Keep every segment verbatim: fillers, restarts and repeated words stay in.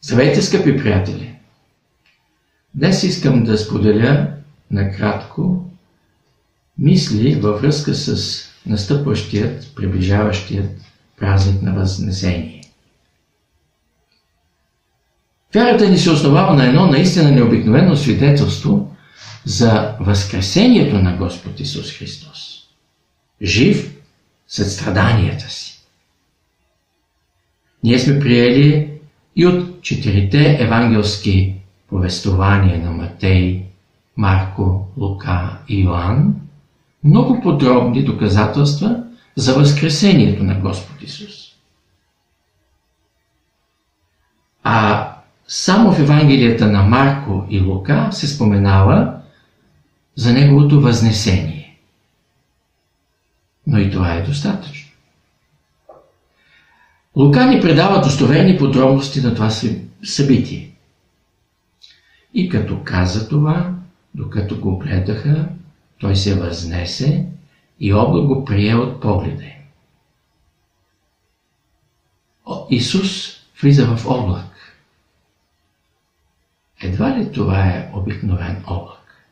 Здравейте, скъпи приятели! Днес искам да споделя накратко мисли във връзка с настъпващият, приближаващият празник на Възнесение. Вярата ни се основава на едно наистина необикновено свидетелство за възкресението на Господ Исус Христос. Жив след страданията си. Ние сме приели и от четирите евангелски повествования на Матей, Марко, Лука и Йоан много подробни доказателства за възкресението на Господ Исус. А само в Евангелията на Марко и Лука се споменава за Неговото възнесение. Но и това е достатъчно. Лука ни предава достоверни подробности на това събитие. И като каза това, докато го гледаха, той се възнесе и облак го прие от погледа им. Исус влиза в облак. Едва ли това е обикновен облак?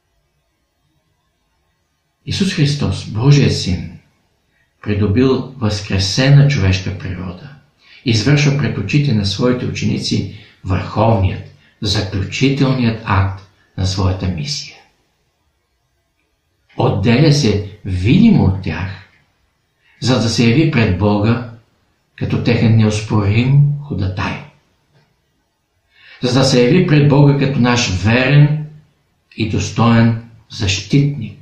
Исус Христос, Божият Син, придобил възкресена човешка природа, извършва пред очите на своите ученици върховният, заключителният акт на своята мисия. Отделя се видимо от тях, за да се яви пред Бога като техен неоспорим ходатай. За да се яви пред Бога като наш верен и достоен защитник.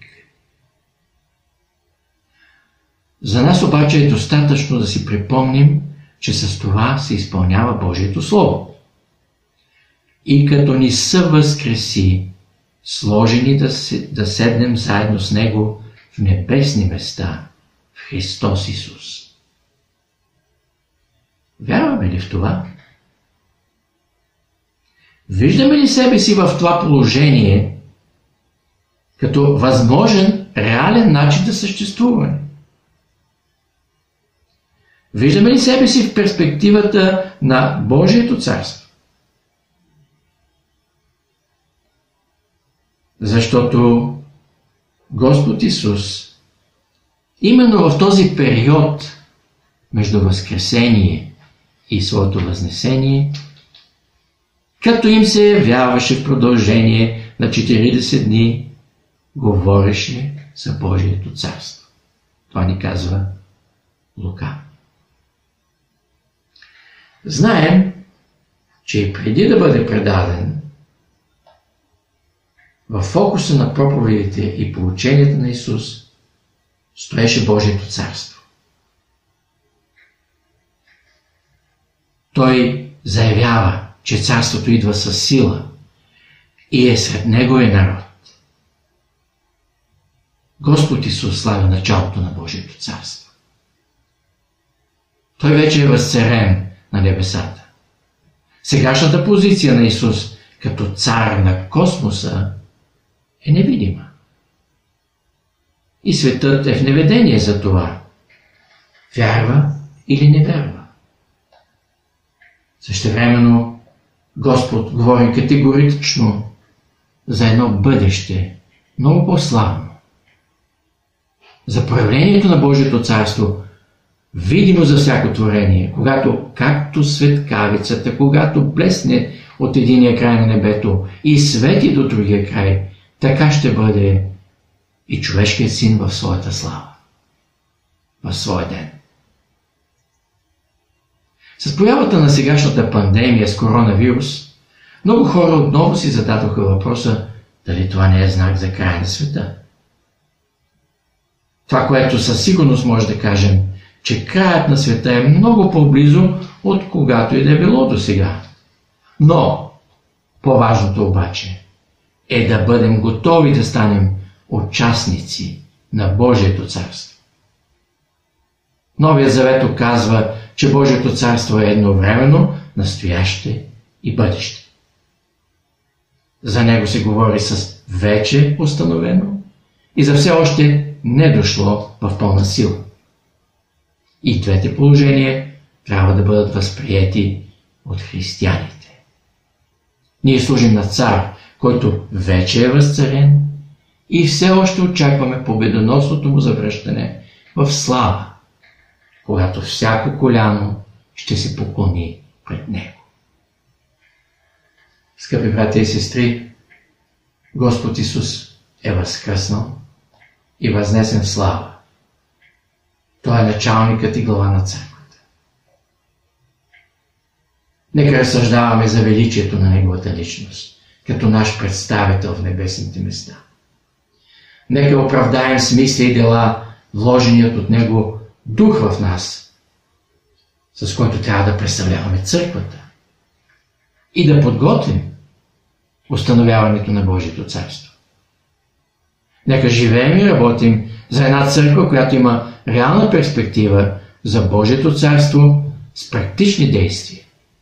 За нас обаче е достатъчно да си припомним, че с това се изпълнява Божието Слово. И като ни съвъзкреси, сложени да, се, да седнем заедно с Него в небесни места, в Христос Исус. Вярваме ли в това? Виждаме ли себе си в това положение като възможен, реален начин за съществуване? Виждаме ли себе си в перспективата на Божието царство? Защото Господ Исус именно в този период между възкресение и своето възнесение, като им се явяваше в продължение на четиридесет дни, говореше за Божието царство. Това ни казва Лука. Знаем, че и преди да бъде предаден, в фокуса на проповедите и поученията на Исус стоеше Божието царство. Той заявява, че царството идва със сила и е сред Неговия народ. Господ Исус славя началото на Божието царство. Той вече е възцарен на небесата. Сегашната позиция на Исус като цар на космоса е невидима. И светът е в неведение за това. Вярва или не вярва. Същевременно Господ говори категорично за едно бъдеще, много по-славно. За проявлението на Божието царство, видимо за всяко творение, когато, както светкавицата, когато блесне от единия край на небето и свети до другия край, така ще бъде и човешкият син в своята слава, в своя ден. С появата на сегашната пандемия с коронавирус, много хора отново си зададоха въпроса дали това не е знак за край на света. Това, което със сигурност може да кажем, че краят на света е много по-близо от когато и да е било до сега. Но по-важното обаче е да бъдем готови да станем участници на Божието царство. Новият Завет указва, че Божието царство е едновременно настояще и бъдеще. За него се говори с вече установено и за все още не дошло в пълна сила. И двете положения трябва да бъдат възприети от християните. Ние служим на цар, който вече е възцарен и все още очакваме победоносното му завръщане в слава, когато всяко коляно ще се поклони пред него. Скъпи братя и сестри, Господ Исус е възкръснал и възнесен в слава. Той е началникът и глава на църквата. Нека разсъждаваме за величието на Неговата личност, като наш представител в небесните места. Нека оправдаем с мисли и дела вложеният от Него дух в нас, с който трябва да представляваме църквата и да подготвим установяването на Божието царство. Нека живеем и работим за една църква, която има реална перспектива за Божието царство с практични действия.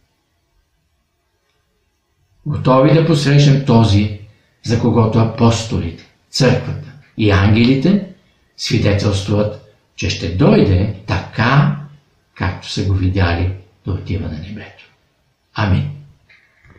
Готови да посрещнем този, за когото апостолите, църквата и ангелите свидетелствуват, че ще дойде така, както са го видяли да отива на небето. Амин.